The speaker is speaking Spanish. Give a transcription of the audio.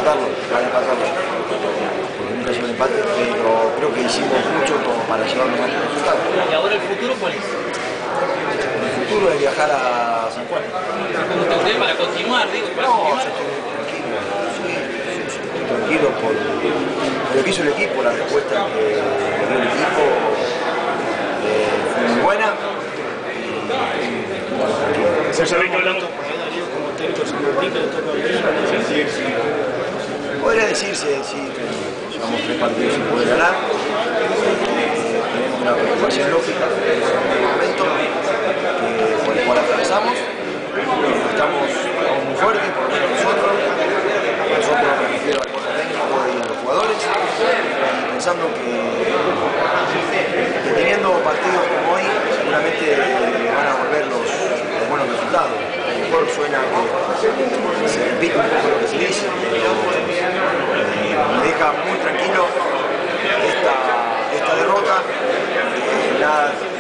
empatarlo, porque nunca lleva el empate, pero creo que hicimos mucho como para llevarnos más resultados. ¿Y ahora el futuro cuál es? El futuro es viajar a San Juan. ¿Usted para continuar, digo? Para No, continuar. yo estoy tranquilo por lo que hizo el equipo, la respuesta que dio el equipo fue muy buena. Ya sabés que hablamos como técnico de San Martín, que le toca venir. Podría decirse, sí, que llevamos 3 partidos sin poder ganar. Tenemos una preocupación lógica en este momento, por el cual atravesamos. Estamos muy fuertes, por lo menos nosotros me refiero al cuerpo técnico y a los jugadores, pensando que teniendo partidos como hoy, seguramente van a volver los buenos resultados. A lo mejor suena que se repite un poco lo que se dice, pero me deja muy tranquilo esta derrota. Nada,